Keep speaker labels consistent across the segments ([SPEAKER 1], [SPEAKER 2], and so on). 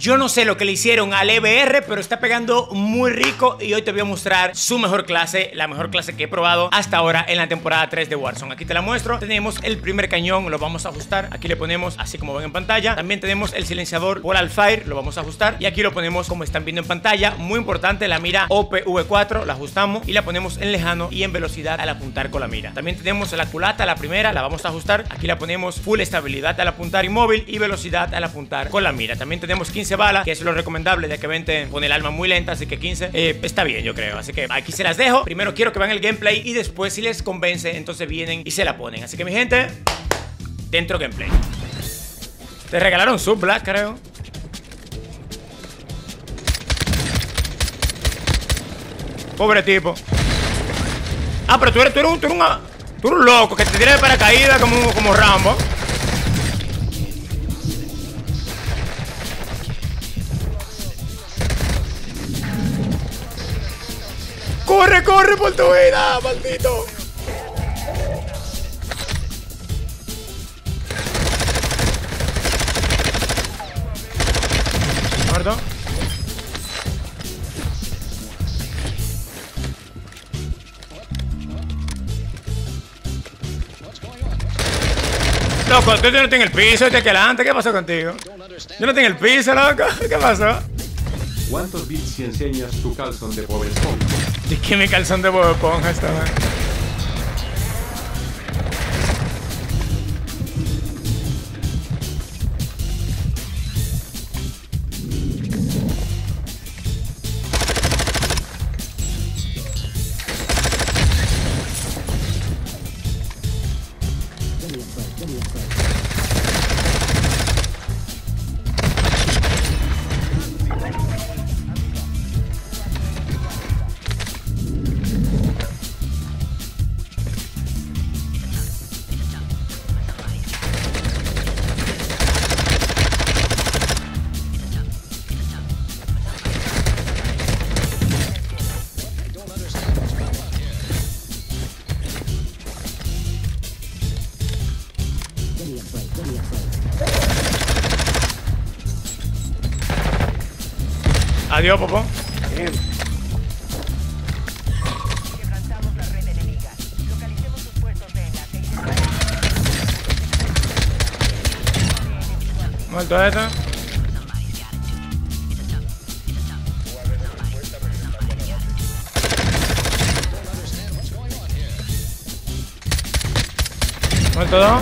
[SPEAKER 1] Yo no sé lo que le hicieron al EBR, pero está pegando muy rico. Y hoy te voy a mostrar su mejor clase, la mejor clase que he probado hasta ahora en la temporada 3 de Warzone. Aquí te la muestro. Tenemos el primer cañón, lo vamos a ajustar. Aquí le ponemos así como ven en pantalla. También tenemos el silenciador Volatile Fire, lo vamos a ajustar. Y aquí lo ponemos como están viendo en pantalla. Muy importante, la mira OPV4, la ajustamos y la ponemos en lejano y en velocidad al apuntar con la mira. También tenemos la culata, la primera, la vamos a ajustar. Aquí la ponemos full estabilidad al apuntar y móvil y velocidad al apuntar con la mira. También tenemos 15 balas, que es lo recomendable ya que 20 pone el arma muy lenta, así que 15 está bien, yo creo. Así que aquí se las dejo. Primero quiero que vean el gameplay y después si les convence, entonces vienen y se la ponen. Así que mi gente, dentro gameplay. Te regalaron sub Black, creo. Pobre tipo. Ah, pero tú eres un loco que te tira de paracaídas como Rambo. ¡Corre, corre por tu vida, maldito! ¿Muerto? Loco, tú no tienes el piso, te adelante. ¿Qué pasó contigo? Yo no tengo el piso, loco. ¿Qué pasó?
[SPEAKER 2] ¿Cuántos bits si enseñas tu calzón de Bob Esponja?
[SPEAKER 1] ¿Y qué mi calzón de Bob Esponja estaba? Adiós, Popo. Bien.
[SPEAKER 3] Quebrantamos la red enemiga. Localicemos sus puestos de enlace y
[SPEAKER 1] Muerto esta. Muerto dos.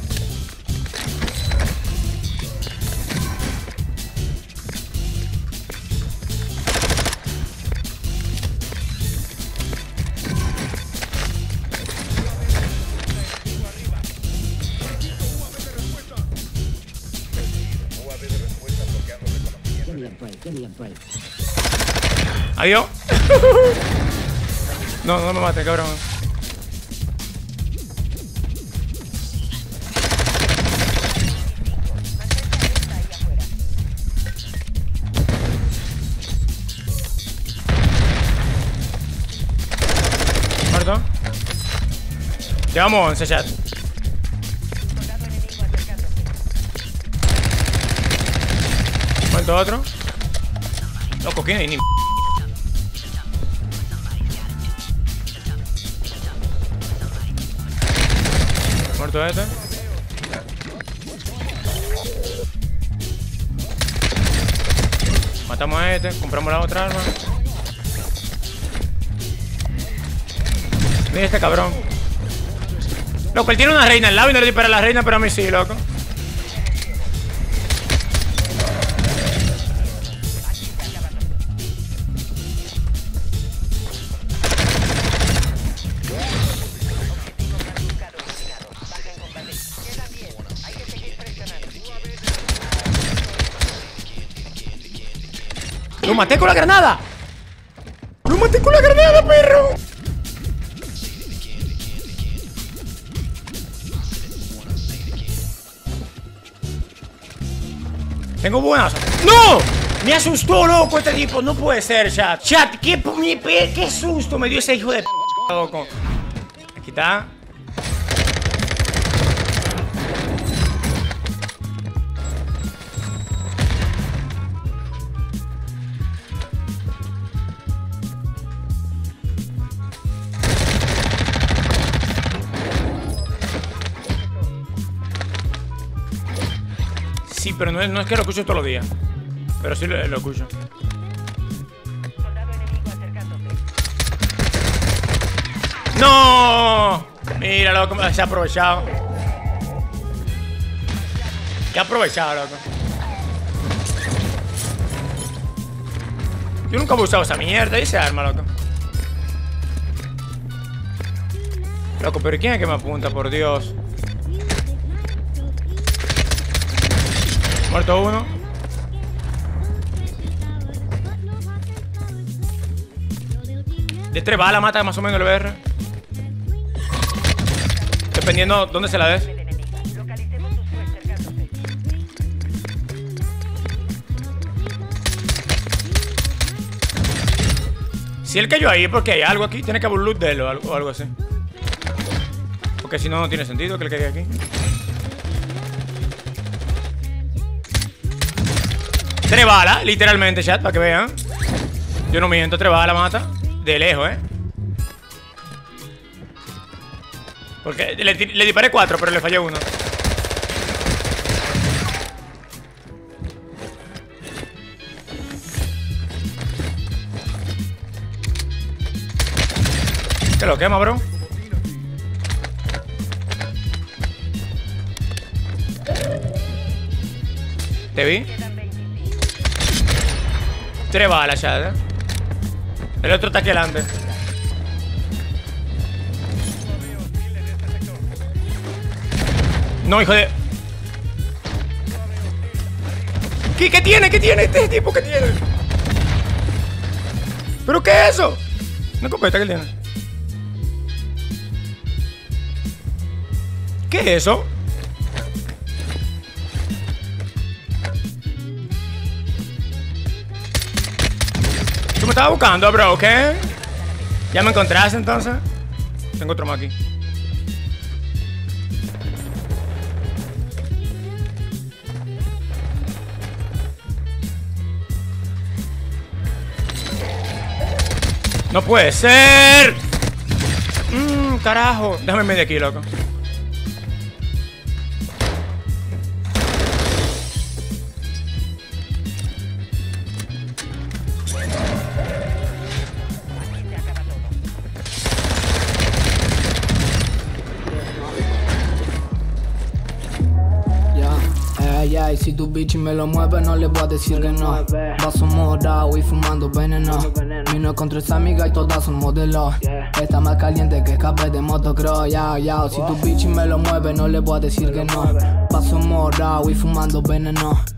[SPEAKER 1] Adiós. No me mates, cabrón. Muerto. Llevamos 11 chat. Muerto otro. Loco, ¿quién hay? Ni muerto este. Matamos a este, compramos la otra arma. Mira este cabrón. Loco, él tiene una reina al lado y no le dispara a la reina, pero a mí sí, loco. ¡Lo maté con la granada! ¡Lo maté con la granada, perro! Tengo buenas. ¡No! Me asustó, loco, este tipo. No puede ser, chat. Chat, qué susto me dio ese hijo de p, loco. Aquí está. pero no es que lo escucho todos los días. Pero sí lo escucho.
[SPEAKER 3] Soldado enemigo acercándose.
[SPEAKER 1] ¡No! Mira, loco, se ha aprovechado. ¿Qué ha aprovechado, loco? Yo nunca he usado esa mierda y ese arma, loco. Loco, pero ¿quién es que me apunta, por Dios? Muerto uno. De 3 balas mata más o menos el BR. Dependiendo dónde se la des.
[SPEAKER 3] Enemiga. Localicemos su SWAT acercándose.
[SPEAKER 1] Si él cayó ahí es porque hay algo aquí. Tiene que haber un loot de él o algo así. Porque si no, no tiene sentido que él caiga aquí. 3 balas, literalmente, chat, para que vean. Yo no miento, 3 balas mata. De lejos, Porque le disparé 4, pero le fallé 1. ¿Qué lo quema, bro? ¿Te vi?
[SPEAKER 3] Quedan 25.
[SPEAKER 1] 3 balas, chat, El otro está aquí delante. No, hijo de... ¿Qué tiene? ¿Qué tiene este tipo? ¿Qué tiene? ¿Pero qué es eso? Una escopeta que él tiene. ¿Qué es eso? ¿Tú me estabas buscando, bro? ¿Qué? ¿Ya me encontraste entonces? Tengo otro más aquí. ¡No puede ser! Carajo. Déjame irme de aquí, loco.
[SPEAKER 4] Y si tu bitch me lo mueve, no le voy a decir que no. Vaso morado y fumando veneno. Vino con 3 amigas y todas son modelos. Está más caliente que escape de motocross. Si tu bitch me lo mueve, no le voy a decir que no. Vaso morado y fumando veneno.